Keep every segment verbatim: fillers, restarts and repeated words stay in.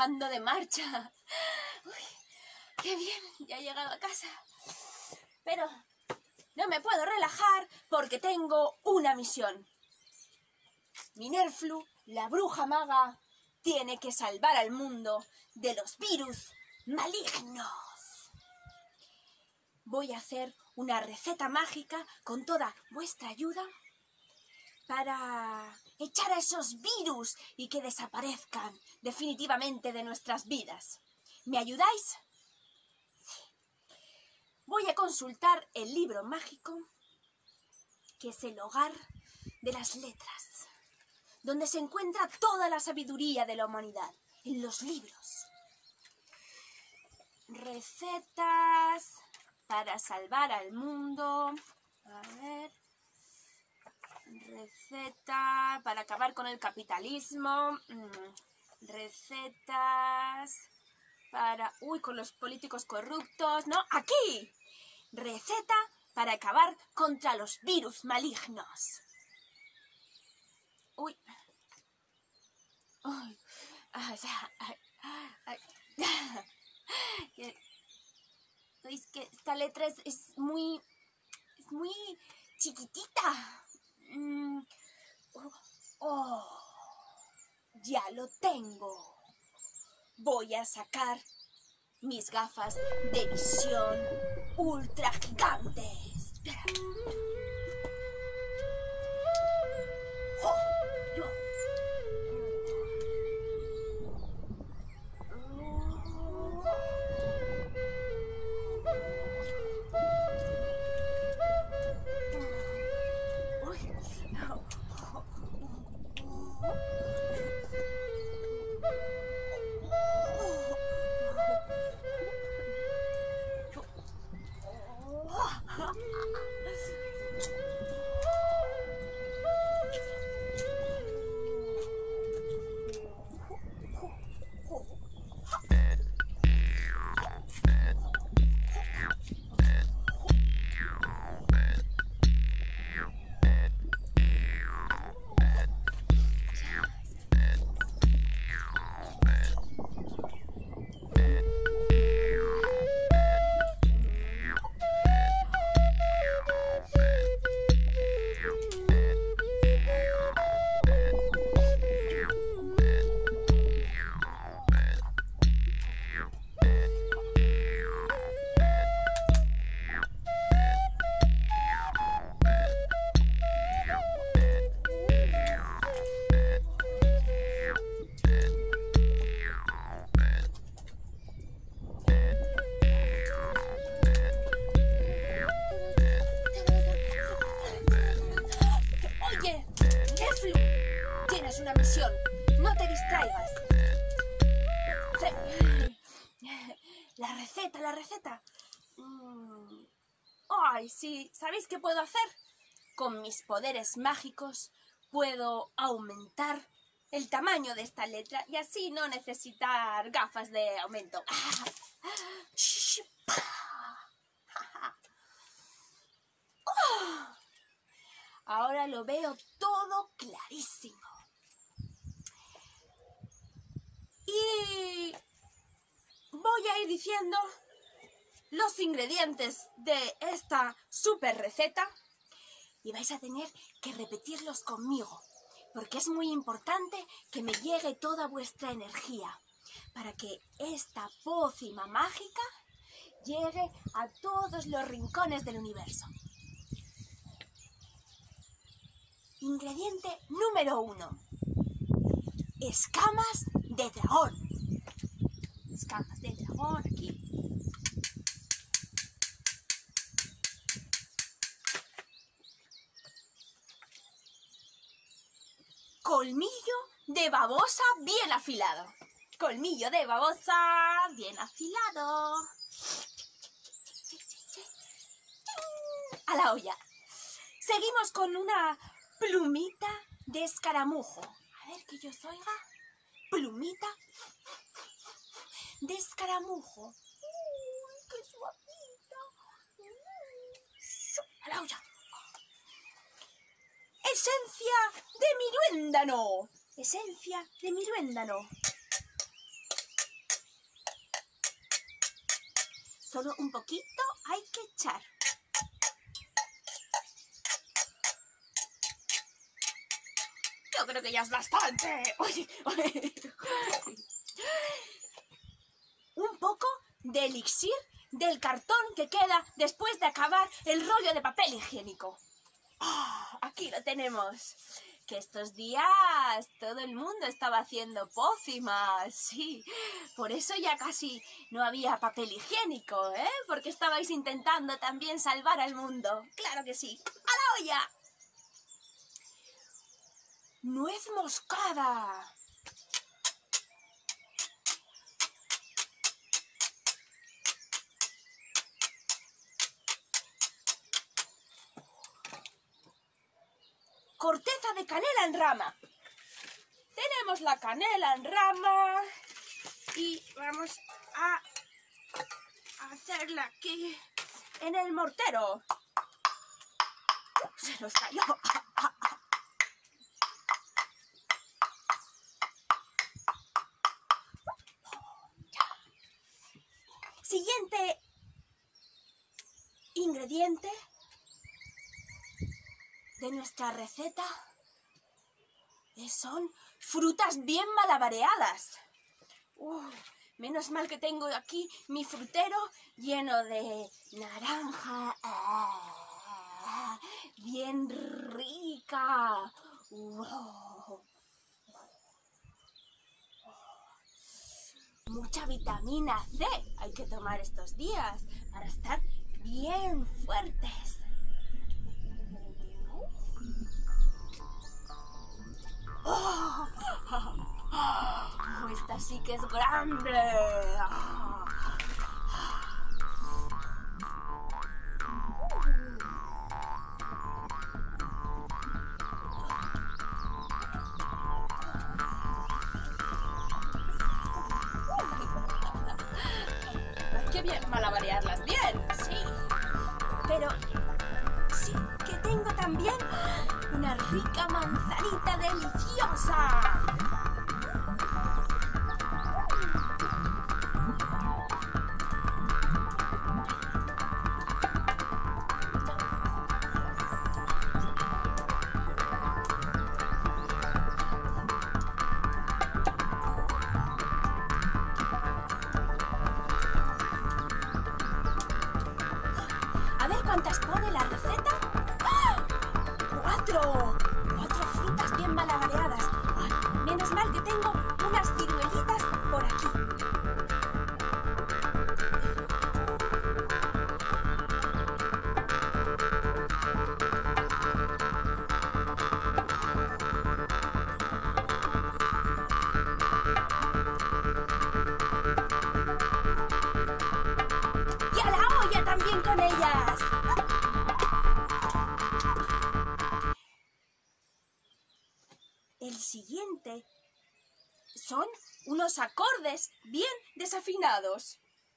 bajando de marcha. Uy, qué bien, ya he llegado a casa. Pero no me puedo relajar porque tengo una misión. Minerflu, la bruja maga, tiene que salvar al mundo de los virus malignos. Voy a hacer una receta mágica con toda vuestra ayuda para echar a esos virus y que desaparezcan definitivamente de nuestras vidas. ¿Me ayudáis? Sí. Voy a consultar el libro mágico, que es el hogar de las letras, donde se encuentra toda la sabiduría de la humanidad, en los libros. Recetas para salvar al mundo. A ver. Receta para acabar con el capitalismo. Recetas para... Uy, con los políticos corruptos. No, aquí. Receta para acabar contra los virus malignos. Uy. Uy. Ay, ay, ay. ¿Veis que esta letra es, es muy... es muy chiquitita? Mm. Oh, oh, ya lo tengo. Voy a sacar mis gafas de visión ultra gigantes. Espera. Oh, yo. Una misión, no te distraigas. La receta, la receta. Mm. Ay, sí, ¿sabéis qué puedo hacer? Con mis poderes mágicos puedo aumentar el tamaño de esta letra y así no necesitar gafas de aumento. Ahora lo veo todo clarísimo. Y voy a ir diciendo los ingredientes de esta super receta y vais a tener que repetirlos conmigo, porque es muy importante que me llegue toda vuestra energía para que esta pócima mágica llegue a todos los rincones del universo. Ingrediente número uno. Escamas de dragón. Escamas de dragón aquí. Colmillo de babosa bien afilado. Colmillo de babosa bien afilado. A la olla. Seguimos con una plumita de escaramujo. A ver que yo os oiga. Plumita de escaramujo. Uy, qué suavita. A la olla. Esencia de miruéndano. Esencia de miruéndano. Solo un poquito hay que echar. Yo creo que ya es bastante. Uy, uy. Un poco de elixir del cartón que queda después de acabar el rollo de papel higiénico. Oh, aquí lo tenemos. Que estos días todo el mundo estaba haciendo pócimas, sí. Por eso ya casi no había papel higiénico, ¿eh? Porque estabais intentando también salvar al mundo. ¡Claro que sí! ¡A la olla! ¡Nuez moscada! Corteza de canela en rama. Tenemos la canela en rama y vamos a hacerla aquí en el mortero. Se nos cayó. Siguiente ingrediente de nuestra receta son frutas bien malabareadas. Uh, menos mal que tengo aquí mi frutero lleno de naranja, ah, bien rica. Uh, mucha vitamina C hay que tomar estos días para estar bien fuertes. ¡Oh! ¡Oh! ¡Esta sí que es grande! ¡Oh! Hay que bien malabarearlas bien, sí. Pero sí que tengo también una rica manzanita deliciosa. A ver cuántas pone la receta. ¡Ah! ¡Cuatro! ¡Cuatro frutas bien malabareadas! Ay, menos mal que tengo unas ciruelitas por aquí. ¡Y a la olla también con ellas! El siguiente son unos acordes bien desafinados.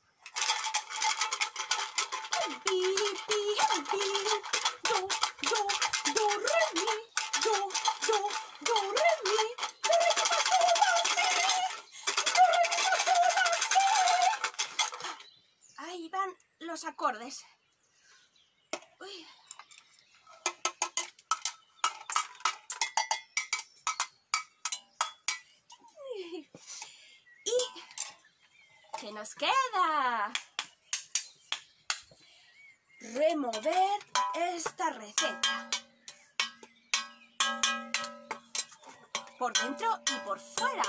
Pi, pi, pi, do, do, do, re, mi, do, do, do, re, mi, do, re, mi, fa, sol, la, si, do, re, mi, fa, sol, la, si. Ahí van los acordes. Uy. ¿Y qué nos queda? Remover esta receta. Por dentro y por fuera.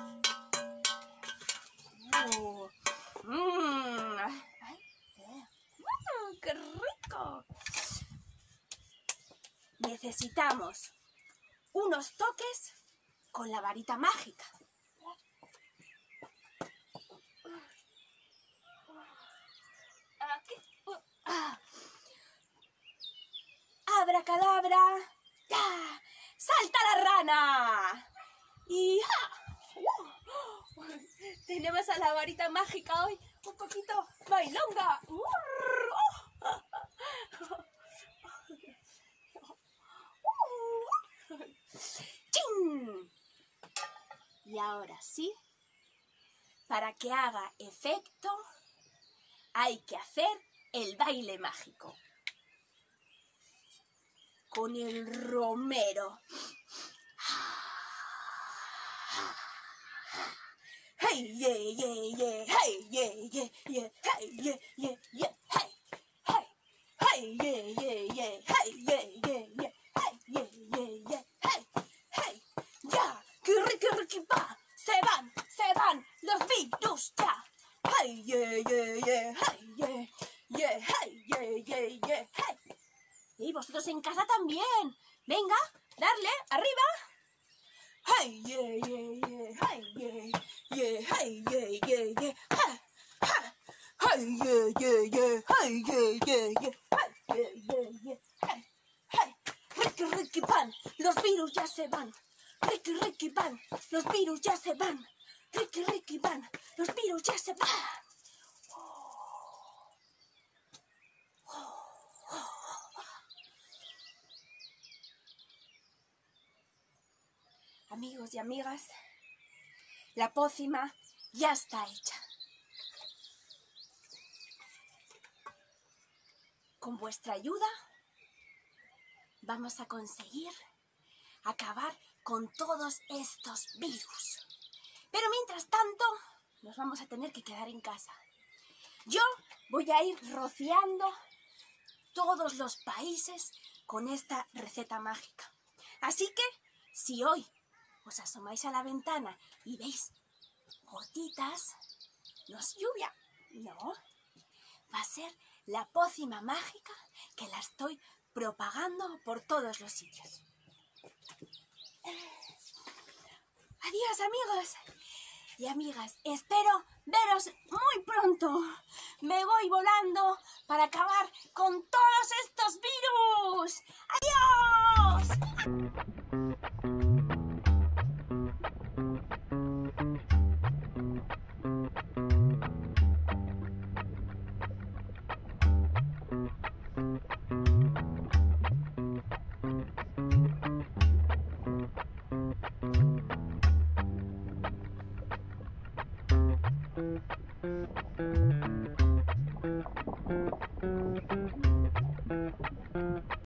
Uh, mmm, ay, mm, ¡qué rico! Necesitamos unos toques con la varita mágica. Aquí. Ah. ¡Abracadabra! ¡Ya! ¡Salta la rana! ¡Y ja! ¡Uh! Tenemos a la varita mágica hoy un poquito bailonga. ¡Uh! ¡Chin! Y ahora sí, para que haga efecto, hay que hacer el baile mágico. Con el romero. Hey, yeah, yeah, yeah, hey, yeah, yeah, yeah, hey, yeah, yeah, yeah, hey, hey, hey, yeah, yeah, yeah, hey, yeah, yeah, yeah, hey, yeah, yeah, yeah, hey, hey, ya, que riqui, riqui, pa, se van, se van los virus, ya, hey, yeah, yeah, yeah, hey, yeah, yeah, hey, yeah, yeah, yeah, hey. Y vosotros en casa también, venga, darle, arriba. Hey, yeah, yeah, yeah, hey, yeah, yeah, hey, yeah, yeah, yeah, ha, ha, hey, yeah, yeah, yeah, hey, yeah, yeah, yeah, hey, yeah, yeah, yeah, hey, hey, Ricky, Ricky, pan, los virus ya se van, Ricky, Ricky, pan, los virus ya se van, Ricky, Ricky, pan, los virus ya se van. Amigos y amigas, la pócima ya está hecha. Con vuestra ayuda vamos a conseguir acabar con todos estos virus. Pero mientras tanto, nos vamos a tener que quedar en casa. Yo voy a ir rociando todos los países con esta receta mágica. Así que, si hoy os asomáis a la ventana y veis gotitas, no es lluvia, no, va a ser la pócima mágica que la estoy propagando por todos los sitios. Adiós, amigos y amigas, espero veros muy pronto. Me voy volando para acabar con todos estos virus. ¡Adiós!